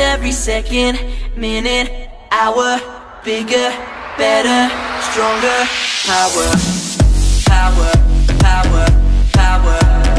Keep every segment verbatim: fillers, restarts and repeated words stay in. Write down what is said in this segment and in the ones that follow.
every second, minute, hour, bigger, better, stronger, power, power, power, power,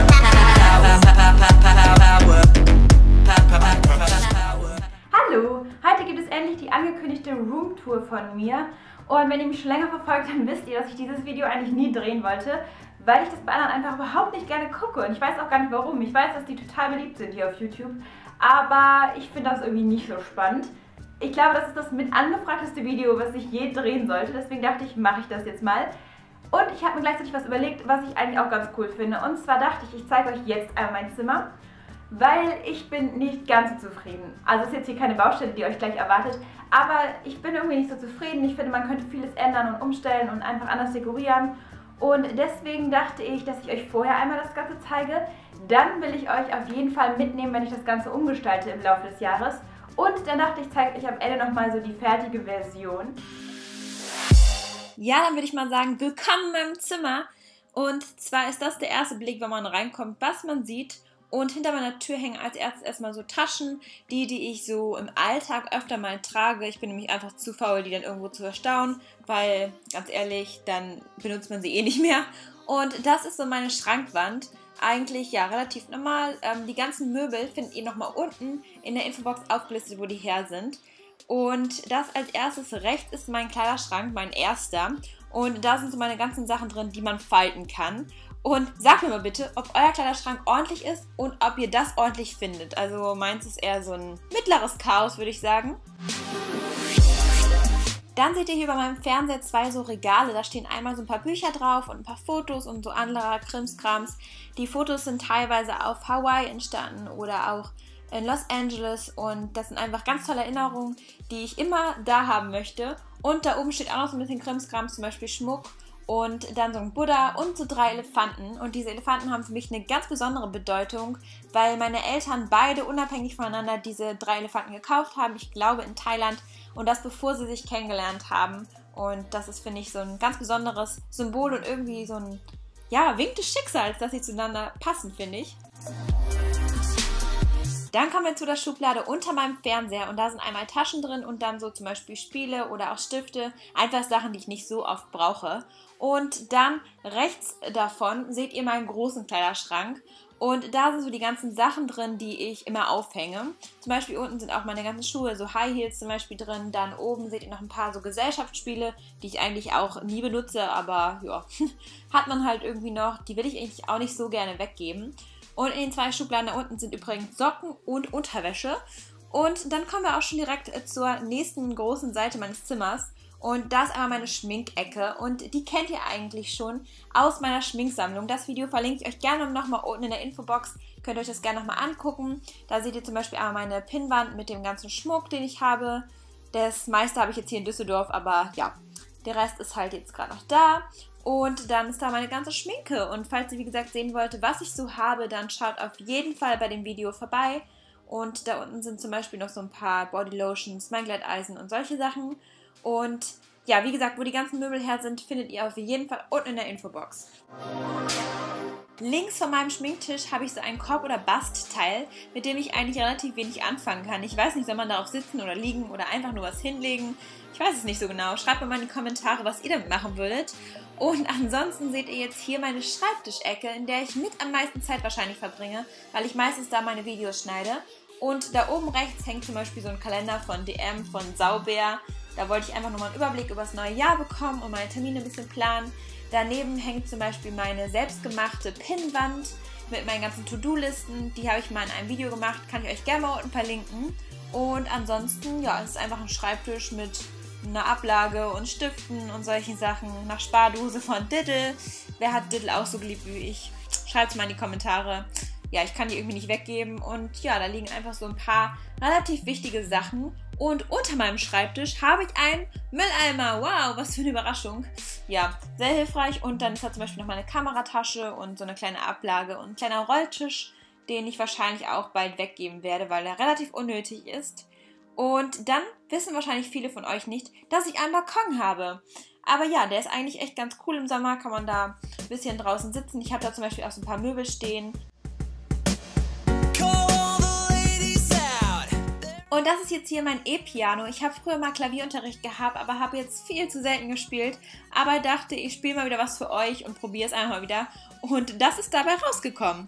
Hallo, heute gibt es endlich die angekündigte Roomtour von mir. Und wenn ihr mich schon länger verfolgt, dann wisst ihr, dass ich dieses Video eigentlich nie drehen wollte, weil ich das bei anderen einfach überhaupt nicht gerne gucke. Und ich weiß auch gar nicht warum. Ich weiß, dass die total beliebt sind hier auf YouTube, aber ich finde das irgendwie nicht so spannend. Ich glaube, das ist das mit angefragteste Video, was ich je drehen sollte. Deswegen dachte ich, mache ich das jetzt mal. Und ich habe mir gleichzeitig was überlegt, was ich eigentlich auch ganz cool finde. Und zwar dachte ich, ich zeige euch jetzt einmal mein Zimmer, weil ich bin nicht ganz so zufrieden. Also es ist jetzt hier keine Baustelle, die euch gleich erwartet, aber ich bin irgendwie nicht so zufrieden. Ich finde, man könnte vieles ändern und umstellen und einfach anders dekorieren. Und deswegen dachte ich, dass ich euch vorher einmal das Ganze zeige. Dann will ich euch auf jeden Fall mitnehmen, wenn ich das Ganze umgestalte im Laufe des Jahres. Und dann dachte ich, ich zeige euch am Ende nochmal so die fertige Version. Ja, dann würde ich mal sagen, willkommen in meinem Zimmer. Und zwar ist das der erste Blick, wenn man reinkommt, was man sieht. Und hinter meiner Tür hängen als erstes erstmal so Taschen, die, die ich so im Alltag öfter mal trage. Ich bin nämlich einfach zu faul, die dann irgendwo zu verstauen, weil, ganz ehrlich, dann benutzt man sie eh nicht mehr. Und das ist so meine Schrankwand. Eigentlich ja relativ normal. Ähm, die ganzen Möbel findet ihr nochmal unten in der Infobox aufgelistet, wo die her sind. Und das als erstes rechts ist mein Kleiderschrank, mein erster. Und da sind so meine ganzen Sachen drin, die man falten kann. Und sagt mir mal bitte, ob euer Kleiderschrank ordentlich ist und ob ihr das ordentlich findet. Also meins ist eher so ein mittleres Chaos, würde ich sagen. Dann seht ihr hier bei meinem Fernseher zwei so Regale. Da stehen einmal so ein paar Bücher drauf und ein paar Fotos und so anderer Krimskrams. Die Fotos sind teilweise auf Hawaii entstanden oder auch in Los Angeles. Und das sind einfach ganz tolle Erinnerungen, die ich immer da haben möchte. Und da oben steht auch noch so ein bisschen Krimskrams, zum Beispiel Schmuck. Und dann so ein Buddha und so drei Elefanten. Und diese Elefanten haben für mich eine ganz besondere Bedeutung, weil meine Eltern beide unabhängig voneinander diese drei Elefanten gekauft haben. Ich glaube in Thailand. Und das bevor sie sich kennengelernt haben. Und das ist, finde ich, so ein ganz besonderes Symbol und irgendwie so ein, ja, Wink des Schicksals, dass sie zueinander passen, finde ich. Dann kommen wir zu der Schublade unter meinem Fernseher und da sind einmal Taschen drin und dann so zum Beispiel Spiele oder auch Stifte, einfach Sachen, die ich nicht so oft brauche. Und dann rechts davon seht ihr meinen großen Kleiderschrank und da sind so die ganzen Sachen drin, die ich immer aufhänge. Zum Beispiel unten sind auch meine ganzen Schuhe, so High Heels zum Beispiel drin. Dann oben seht ihr noch ein paar so Gesellschaftsspiele, die ich eigentlich auch nie benutze, aber ja, hat man halt irgendwie noch. Die will ich eigentlich auch nicht so gerne weggeben. Und in den zwei Schubladen da unten sind übrigens Socken und Unterwäsche. Und dann kommen wir auch schon direkt zur nächsten großen Seite meines Zimmers. Und da ist einmal meine Schminkecke. Und die kennt ihr eigentlich schon aus meiner Schminksammlung. Das Video verlinke ich euch gerne nochmal unten in der Infobox. Könnt ihr euch das gerne nochmal angucken. Da seht ihr zum Beispiel einmal meine Pinnwand mit dem ganzen Schmuck, den ich habe. Das meiste habe ich jetzt hier in Düsseldorf, aber ja, der Rest ist halt jetzt gerade noch da. Und dann ist da meine ganze Schminke. Und falls ihr, wie gesagt, sehen wollt, was ich so habe, dann schaut auf jeden Fall bei dem Video vorbei. Und da unten sind zum Beispiel noch so ein paar Bodylotions, mein Glätteisen und solche Sachen. Und ja, wie gesagt, wo die ganzen Möbel her sind, findet ihr auf jeden Fall unten in der Infobox. Links von meinem Schminktisch habe ich so einen Korb- oder Bastteil, mit dem ich eigentlich relativ wenig anfangen kann. Ich weiß nicht, soll man darauf sitzen oder liegen oder einfach nur was hinlegen? Ich weiß es nicht so genau. Schreibt mir mal in die Kommentare, was ihr damit machen würdet. Und ansonsten seht ihr jetzt hier meine Schreibtischecke, in der ich mit am meisten Zeit wahrscheinlich verbringe, weil ich meistens da meine Videos schneide. Und da oben rechts hängt zum Beispiel so ein Kalender von D M, von Sauber. Da wollte ich einfach nochmal einen Überblick über das neue Jahr bekommen und meine Termine ein bisschen planen. Daneben hängt zum Beispiel meine selbstgemachte Pinnwand mit meinen ganzen To-Do-Listen. Die habe ich mal in einem Video gemacht, kann ich euch gerne mal unten verlinken. Und ansonsten, ja, es ist einfach ein Schreibtisch mit einer Ablage und Stiften und solchen Sachen. Nach Spardose von Diddle. Wer hat Diddle auch so geliebt wie ich? Schreibt es mal in die Kommentare. Ja, ich kann die irgendwie nicht weggeben. Und ja, da liegen einfach so ein paar relativ wichtige Sachen. Und unter meinem Schreibtisch habe ich einen Mülleimer. Wow, was für eine Überraschung. Ja, sehr hilfreich. Und dann ist da zum Beispiel noch meine Kameratasche und so eine kleine Ablage und ein kleiner Rolltisch, den ich wahrscheinlich auch bald weggeben werde, weil er relativ unnötig ist. Und dann wissen wahrscheinlich viele von euch nicht, dass ich einen Balkon habe. Aber ja, der ist eigentlich echt ganz cool im Sommer, kann man da ein bisschen draußen sitzen. Ich habe da zum Beispiel auch so ein paar Möbel stehen. Und das ist jetzt hier mein E-Piano. Ich habe früher mal Klavierunterricht gehabt, aber habe jetzt viel zu selten gespielt. Aber dachte, ich spiele mal wieder was für euch und probiere es einfach mal wieder. Und das ist dabei rausgekommen.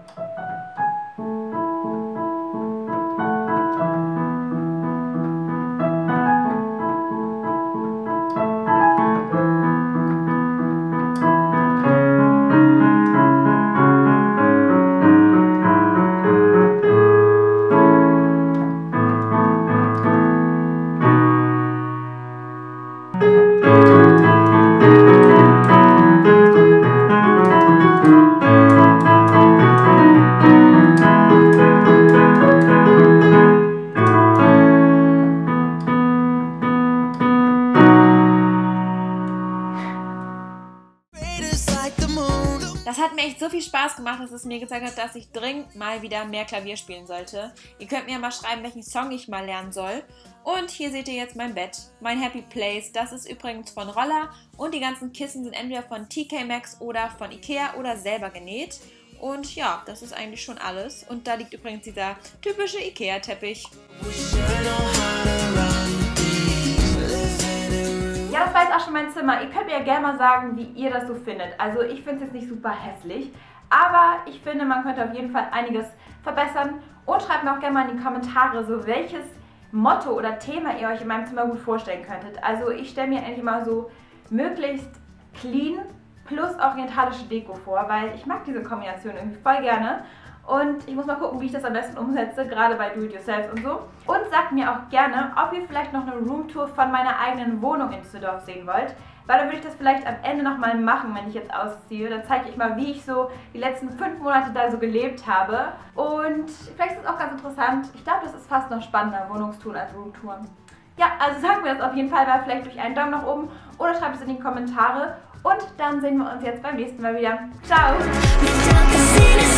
Das hat mir echt so viel Spaß gemacht, dass es mir gezeigt hat, dass ich dringend mal wieder mehr Klavier spielen sollte. Ihr könnt mir ja mal schreiben, welchen Song ich mal lernen soll. Und hier seht ihr jetzt mein Bett, mein Happy Place. Das ist übrigens von Roller und die ganzen Kissen sind entweder von T K Maxx oder von Ikea oder selber genäht. Und ja, das ist eigentlich schon alles. Und da liegt übrigens dieser typische Ikea-Teppich. Ja, das war jetzt auch schon mein Zimmer. Ihr könnt mir ja gerne mal sagen, wie ihr das so findet. Also ich finde es jetzt nicht super hässlich, aber ich finde, man könnte auf jeden Fall einiges verbessern. Und schreibt mir auch gerne mal in die Kommentare, so welches Motto oder Thema ihr euch in meinem Zimmer gut vorstellen könntet. Also ich stelle mir eigentlich immer so möglichst clean plus orientalische Deko vor, weil ich mag diese Kombination irgendwie voll gerne. Und ich muss mal gucken, wie ich das am besten umsetze, gerade bei Do-It-Yourself und so. Und sagt mir auch gerne, ob ihr vielleicht noch eine Roomtour von meiner eigenen Wohnung in Düsseldorf sehen wollt. Weil dann würde ich das vielleicht am Ende nochmal machen, wenn ich jetzt ausziehe. Dann zeige ich mal, wie ich so die letzten fünf Monate da so gelebt habe. Und vielleicht ist es auch ganz interessant. Ich glaube, das ist fast noch spannender, Wohnungstouren als Roomtouren. Ja, also sagt mir das auf jeden Fall mal vielleicht durch einen Daumen nach oben oder schreibt es in die Kommentare. Und dann sehen wir uns jetzt beim nächsten Mal wieder. Ciao!